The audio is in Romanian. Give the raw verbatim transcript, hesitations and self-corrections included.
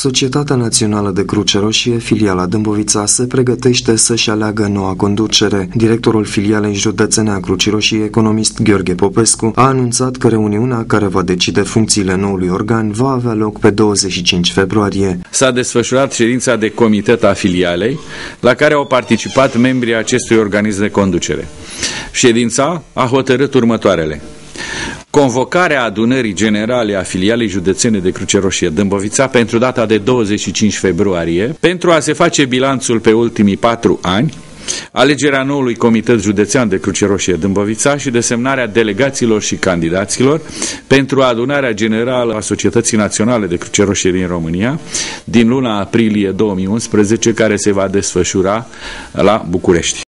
Societatea Națională de Cruce Roșie, filiala Dâmbovița, se pregătește să-și aleagă noua conducere. Directorul filialei județene a Crucii Roșii, economist Gheorghe Popescu, a anunțat că reuniunea care va decide funcțiile noului organ va avea loc pe douăzeci și cinci februarie. S-a desfășurat ședința de comitet a filialei, la care au participat membrii acestui organism de conducere. Ședința a hotărât următoarele: convocarea adunării generale a filialei județene de Cruce Roșie Dâmbovița pentru data de douăzeci și cinci februarie, pentru a se face bilanțul pe ultimii patru ani, alegerea noului comitet județean de Cruce Roșie Dâmbovița și desemnarea delegaților și candidaților pentru adunarea generală a Societății Naționale de Cruce Roșie din România din luna aprilie două mii unsprezece, care se va desfășura la București.